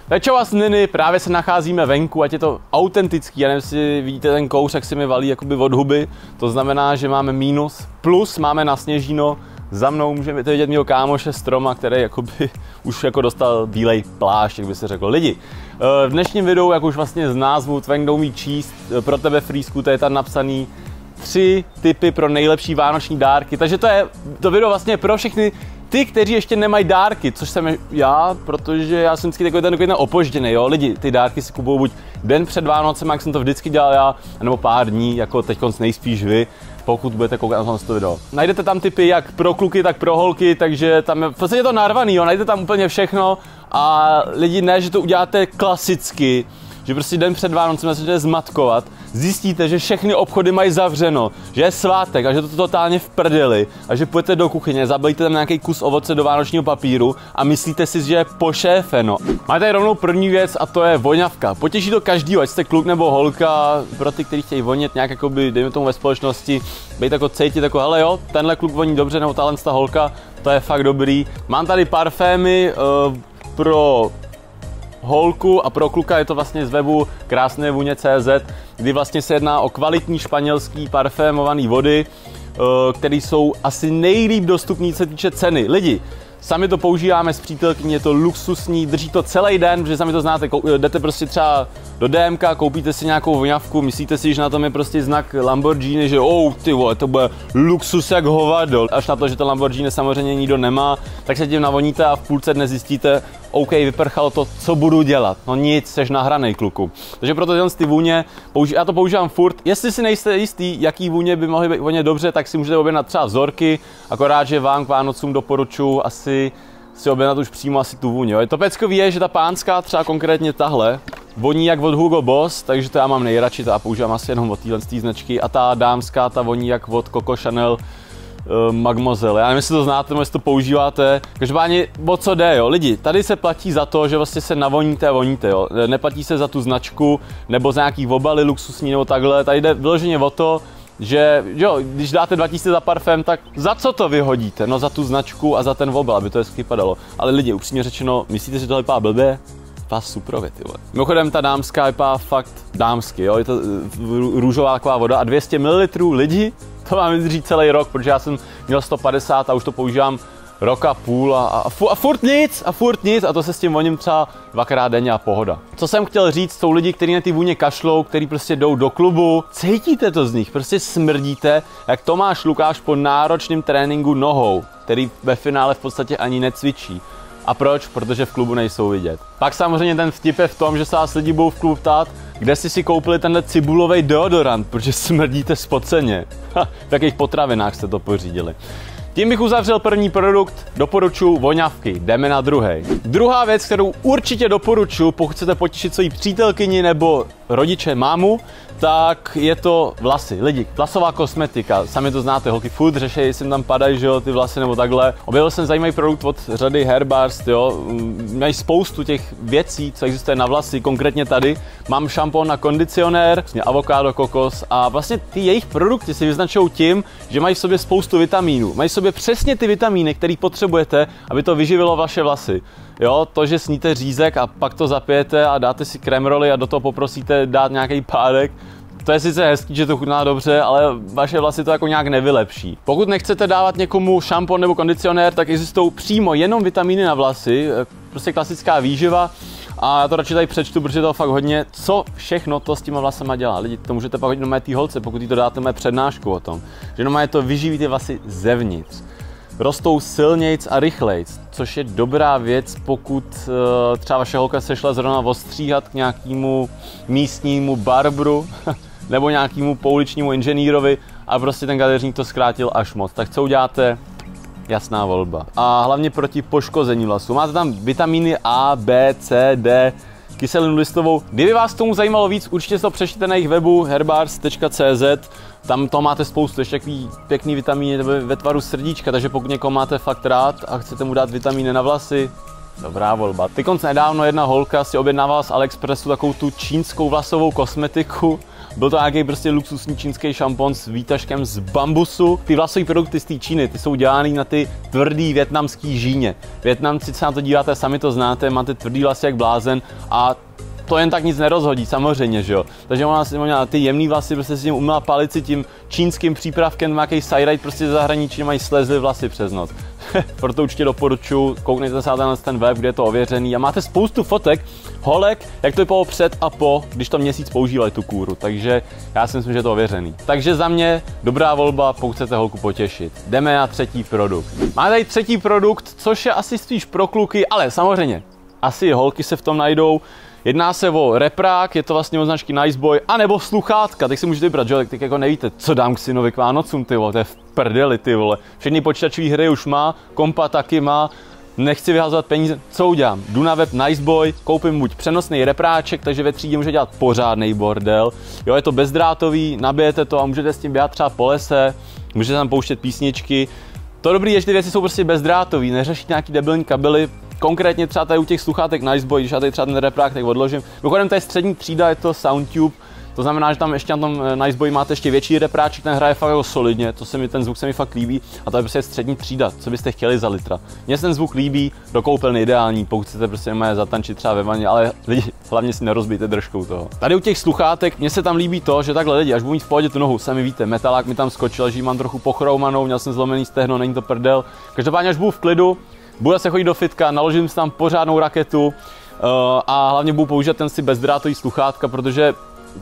Pečova sniny, právě se nacházíme venku, ať je to autentický, já nevím, jestli vidíte ten kouř, jak se mi valí jakoby od huby, to znamená, že máme mínus, plus máme na sněžíno, za mnou můžeme vidět mýho kámoše Stroma, který jakoby už jako dostal bílej plášť, jak by se řeklo. Lidi, v dnešním videu, jak už vlastně z názvu Twang neumí číst, pro tebe Freesku, to je tam napsaný 3 tipy pro nejlepší vánoční dárky, takže to video vlastně pro všechny ty, kteří ještě nemají dárky, což jsem já, protože já jsem vždycky takový ten opožděný, jo. Lidi, ty dárky si kupují buď den před Vánocem, jak jsem to vždycky dělal já, nebo pár dní, jako teďkonc nejspíš vy, pokud budete koukat na to video. Najdete tam tipy jak pro kluky, tak pro holky, takže tam je v podstatě to narvaný, jo. Najdete tam úplně všechno a lidi, ne, že to uděláte klasicky, že prostě den před Vánocem začnete zmatkovat, zjistíte, že všechny obchody mají zavřeno, že je svátek a že to totálně v prdeli a že půjdete do kuchyně, zabalíte tam nějaký kus ovoce do vánočního papíru a myslíte si, že je pošéfeno. Máte tady rovnou první věc a to je voňavka. Potěší to každýho, ať jste kluk nebo holka, pro ty, kteří chtějí vonět nějak jakoby, dejme tomu ve společnosti, být jako cítit jako, hele jo, tenhle kluk voní dobře, nebo tahle holka, to je fakt dobrý. Mám tady parfémy pro holku a pro kluka, je to vlastně z webu krásnévůně.cz, kdy vlastně se jedná o kvalitní španělský parfémovaný vody, které jsou asi nejlíp dostupný, co se týče ceny. Lidi, sami to používáme s přítelkyní, je to luxusní, drží to celý den, protože sami to znáte, jdete prostě třeba do DMK, koupíte si nějakou voňavku, myslíte si, že na tom je prostě znak Lamborghini, že ty vole, to bude luxus jak hovado. Až na to, že to Lamborghini samozřejmě nikdo nemá, tak se tím navoníte a v půlce dne zjistíte, OK, vyprchalo to, co budu dělat? No nic, seš nahranej, kluku. Takže proto ty vůně, já to používám furt. Jestli si nejste jistý, jaký vůně by mohly být vonět dobře, tak si můžete objednat třeba vzorky, akorát, že vám k Vánocům doporučuji asi si objednat už přímo asi tu vůně. To peckový je, že ta pánská, třeba konkrétně tahle, voní jak od Hugo Boss, takže to já mám nejradši, to já používám asi jenom od téhle značky, a ta dámská, ta voní jak od Coco Chanel Mademoiselle. Já nevím, jestli to znáte, nebo jestli to používáte. Každopádně o co jde, jo? Lidi, tady se platí za to, že vlastně se navoníte a voníte, jo? Neplatí se za tu značku, nebo za nějaký obaly luxusní, nebo takhle. Tady jde vyloženě o to, že jo, když dáte 2000 za parfém, tak za co to vyhodíte? No za tu značku a za ten obal, aby to hezky padalo. Ale lidi, upřímně řečeno, myslíte, že to vypadá blbě? Vypadá suprově, ty vole. Mimochodem ta dámská vypadá fakt dámsky, jo? Je to růžová taková voda a 200 ml lidi, to mám vydrží celý rok, protože já jsem měl 150 a už to používám rok a půl a furt nic a to se s tím voním třeba 2krát denně a pohoda. Co jsem chtěl říct, jsou lidi, kteří na ty vůně kašlou, kteří prostě jdou do klubu, cítíte to z nich, prostě smrdíte, jak Tomáš Lukáš po náročném tréninku nohou, který ve finále v podstatě ani necvičí. A proč? Protože v klubu nejsou vidět. Pak samozřejmě ten vtip je v tom, že se vás lidi budou v klubu ptát, kde jste si koupili tenhle cibulový deodorant, protože smrdíte spoceně. V jakých potravinách jste to pořídili. Tím bych uzavřel první produkt, doporučuji voňavky, jdeme na druhý. Druhá věc, kterou určitě doporučuji, pokud chcete potěšit svoji přítelkyni nebo rodiče, mámu, tak je to vlasy. Lidi, vlasová kosmetika, sami to znáte, holky furt řeší, jestli jim tam padají, že jo, ty vlasy nebo takhle. Objevil jsem zajímavý produkt od řady Hairbars, jo, mají spoustu těch věcí, co existuje na vlasy, konkrétně tady. Mám šampon na kondicionér, vlastně avokádo, kokos a vlastně ty jejich produkty si vyznačují tím, že mají v sobě spoustu vitamínů. Mají v sobě přesně ty vitamíny, které potřebujete, aby to vyživilo vaše vlasy. Jo, to, že sníte řízek a pak to zapijete a dáte si kremroly a do toho poprosíte dát nějaký pádek, to je sice hezký, že to chutná dobře, ale vaše vlasy to jako nějak nevylepší. Pokud nechcete dávat někomu šampon nebo kondicionér, tak existují přímo jenom vitamíny na vlasy, prostě klasická výživa. A já to radši tady přečtu, protože to fakt hodně, co všechno to s těma vlasama dělá. Lidi, to můžete pak hodit na té holce, pokud jí to dáte mé přednášku o tom. Že jenom to vyživí ty vlasy zevnitř. Rostou silnějc a rychlejc, což je dobrá věc, pokud třeba vaše holka se šla zrovna ostříhat k nějakému místnímu barbru nebo nějakému pouličnímu inženýrovi a prostě ten kadeřník to zkrátil až moc. Tak co uděláte? Jasná volba. A hlavně proti poškození vlasů. Máte tam vitamíny A, B, C, D, kyselinu listovou. Kdyby vás tomu zajímalo víc, určitě si to přečtěte na jejich webu herbars.cz. Tam to máte spoustu, ještě takový pěkný vitamíny ve tvaru srdíčka, takže pokud někoho máte fakt rád a chcete mu dát vitamíny na vlasy, dobrá volba. Tykonc nedávno jedna holka si objednávala z AliExpressu takovou tu čínskou vlasovou kosmetiku Byl to nějaký prostě luxusní čínský šampon s výtažkem z bambusu. Ty vlasové produkty z té Číny, ty jsou dělaný na ty tvrdý vietnamský žíně. Vietnamci se na to díváte, sami to znáte, máte tvrdý vlasy jak blázen a to jen tak nic nerozhodí, samozřejmě, že jo. Takže ona si měla ty jemný vlasy, prostě si tím uměla palici tím čínským přípravkem, nějaký side-ride prostě ze zahraničí, mají slezly vlasy přes noc. Proto určitě doporučuji, koukněte se na ten web, kde je to ověřený a máte spoustu fotek, holek, jak to vypadalo před a po, když to měsíc používali tu kůru, takže já si myslím, že je to ověřený. Takže za mě dobrá volba, pokud chcete holku potěšit. Jdeme na třetí produkt. Máme tady třetí produkt, což je asi spíš pro kluky, ale samozřejmě, asi holky se v tom najdou. Jedná se o reprák, je to vlastně od značky Niceboy, anebo sluchátka, teď si můžete vybrat, že tak jako nevíte, co dám k synovi k Vánocům, ty vole, to je v prdeli, ty vole. Všechny počítačové hry už má, kompa taky má, nechci vyhazovat peníze, co udělám? Jdu na web Niceboy, koupím buď přenosný repráček, takže ve třídě může dělat pořádný bordel, jo, je to bezdrátový, nabijete to a můžete s tím běhat třeba po lese, můžete tam pouštět písničky. To dobrý je, že ty věci jsou prostě bezdrátový, neřešíte nějaký debilní kabely. Konkrétně třeba tady u těch sluchátek Niceboy, když já tady třeba ten reprák tak odložím. Mimochodem to je střední třída, je to Soundtube, to znamená, že tam ještě na tom Niceboy máte ještě větší repráček, ten hraje fakt jako solidně, ten zvuk se mi fakt líbí a to je prostě střední třída, co byste chtěli za litra. Mně se ten zvuk líbí, do koupelny ideální, pokud chcete prostě zatančit třeba ve vaně, ale lidi, hlavně si nerozbijte držkou toho. Tady u těch sluchátek, mně se tam líbí to, že takhle lidi, až budu mít v pohodě tu nohu, sami víte, metalák mi tam skočil, že mám trochu pochroumanou, měl jsem zlomený stehno, není to prdel. Každopádně až budu v klidu, budu se chodit do fitka, naložím si tam pořádnou raketu a hlavně budu používat ten si bezdrátový sluchátka, protože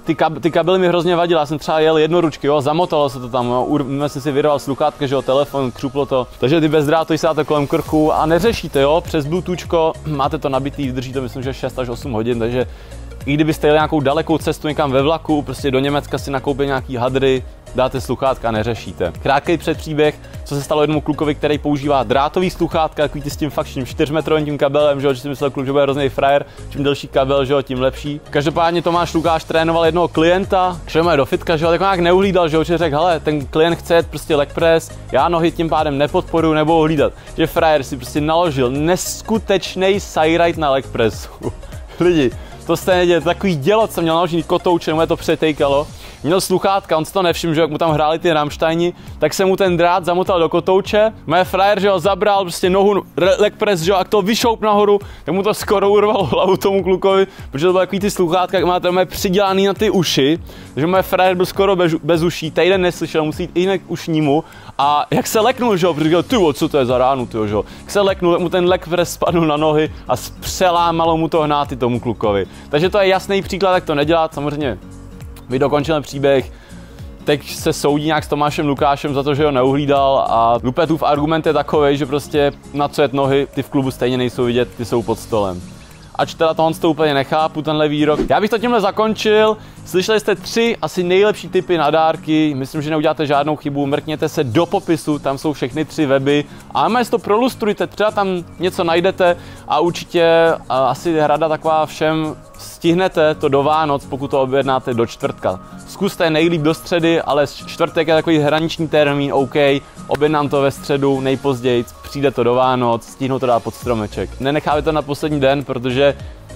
ty kabely mi hrozně vadily, já jsem třeba jel jednoručky, jo, zamotalo se to tam, jsem si vyrval sluchátka, že jo, telefon, křuplo to, takže ty bezdrátový se dáte kolem krku a neřešíte, jo, přes Bluetoothko, máte to nabitý, vydrží to myslím, že 6 až 8 hodin, takže i kdybyste jeli nějakou dalekou cestu někam ve vlaku, prostě do Německa si nakoupit nějaký hadry, dáte sluchátka, neřešíte. Krátký předpříběh, co se stalo jednomu klukovi, který používá drátový sluchátka, takový ty s tím fakt 4metrovým tím kabelem, že si myslel kluk, že bude hrozný frajer, čím delší kabel, že jo, tím lepší. Každopádně Tomáš Lukáš trénoval jednoho klienta, šel do fitka, že jo, tak on nějak neuhlídal, že jo, že řekl, hele, ten klient chce jet prostě leg press, já nohy tím pádem nepodporuju, nebo hlídat. Že frajer si prostě naložil neskutečný side-ride na leg pressu. Lidi, to jste nedělali, takový dělo, co měl naložený kotouče, mu je to přetejkalo. Měl sluchátka, on si to nevšiml, že jak mu tam hráli ty Rammsteini, tak se mu ten drát zamotal do kotouče. Moje frajer, že ho zabral, prostě nohu, leg press, že jo, a to vyšoup nahoru, tak mu to skoro urvalo hlavu tomu klukovi, protože to byly takový ty sluchátka, jak máte moje přidělaný na ty uši, takže moje frajer byl skoro bez uší, týden neslyšel, musí jít i jinak k ušnímu. A jak se leknul, že jo, protože říkal, co to je za ránu, tyjo, že jo. Jak se leknul, tak mu ten leg press spadl na nohy a přelámalo mu to hnáty tomu klukovi. Takže to je jasný příklad, jak to nedělat, samozřejmě. Vy dokončil příběh, teď se soudí nějak s Tomášem Lukášem za to, že ho neuhlídal a Lupetův argument je takovej, že prostě na co jet nohy, ty v klubu stejně nejsou vidět, ty jsou pod stolem. Ač teda tohle to úplně nechápu, tenhle výrok. Já bych to tímhle zakončil. Slyšeli jste 3 asi nejlepší tipy na dárky. Myslím, že neuděláte žádnou chybu. Mrkněte se do popisu, tam jsou všechny 3 weby. A si to prolustrujte, třeba tam něco najdete a určitě asi rada taková všem, stihnete to do Vánoc, pokud to objednáte do čtvrtka. Zkuste nejlíp do středy, ale čtvrtek je takový hraniční termín, OK, objednám to ve středu, nejpozději, přijde to do Vánoc, stihnu to dát pod stromeček. Nenechávajte to na poslední den, protože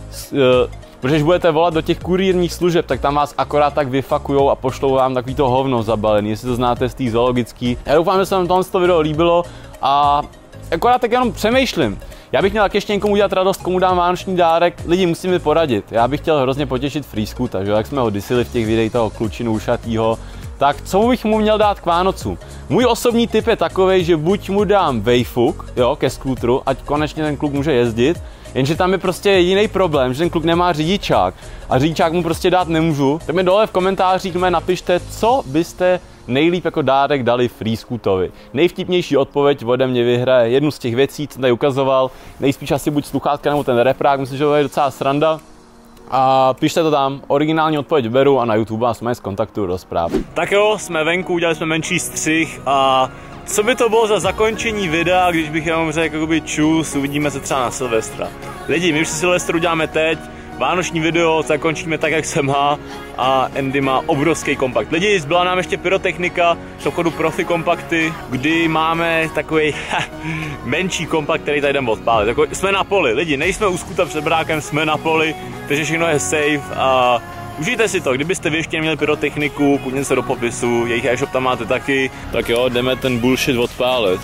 když budete volat do těch kurýrních služeb, tak tam vás akorát tak vyfakujou a pošlou vám takový to hovno zabalený, jestli to znáte z té zoologický. Já doufám, že se vám tohle video líbilo a akorát tak jenom přemýšlím. Já bych měl tak ještě někomu udělat radost, komu dám vánoční dárek, lidi musí mi poradit. Já bych chtěl hrozně potěšit Frýsku, takže jak jsme ho disili v těch videích toho klučinu ušatýho, tak co bych mu měl dát k Vánocu? Můj osobní tip je takovej, že buď mu dám vejfuk, jo, ke skútru, ať konečně ten kluk může jezdit, jenže tam je prostě jiný problém, že ten kluk nemá řidičák a řidičák mu prostě dát nemůžu. Tak mi dole v komentářích napište, co byste nejlíp jako dárek dali Frýskutovi. Nejvtipnější odpověď ode mě vyhraje jednu z těch věcí, co jsem tady ukazoval, nejspíš asi buď sluchátka nebo ten reprák, myslím, že to je docela sranda. A pište to tam, originální odpověď beru a na YouTube vás mají z kontaktu do zpráv. Tak jo, jsme venku, udělali jsme menší střih a co by to bylo za zakončení videa, když bych jenom řekl jakoby čus, uvidíme se třeba na Silvestra. Lidi, my už si Silvestru děláme teď, vánoční video zakončíme tak, jak se má a Andy má obrovský kompakt. Lidi, zbyla nám ještě pyrotechnika z obchodu Profi Kompakty, kdy máme takový menší kompakt, který tady jdeme odpálit. Jako, jsme na poli, lidi, nejsme u skuta před brákem, jsme na poli, takže všechno je safe a Užijte si to, kdybyste vy ještě měli pyrotechniku, kudně se do popisu, jejich e-shop tam máte taky. Tak jo, jdeme ten bullshit odpálit.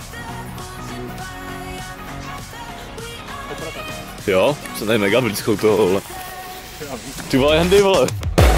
Jo, jsem tady mega blízko toho, vole. Ty vole, Andy, vole.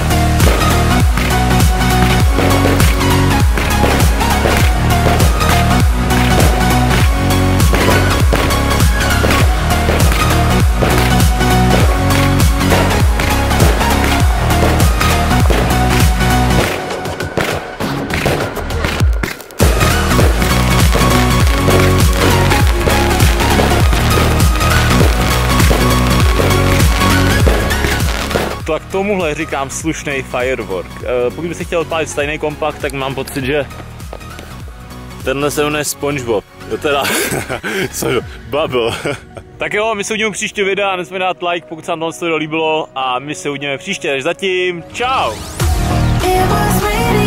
Tak tomuhle říkám slušný firework. Pokud byste chtěl odpálit stejný kompakt, tak mám pocit, že tenhle se jmenuje SpongeBob. Jo teda, Bubble. Tak jo, my se uvidíme u příštího videa, nesmíme dát like, pokud se vám tohle líbilo a my se uvidíme příště. Zatím, čau!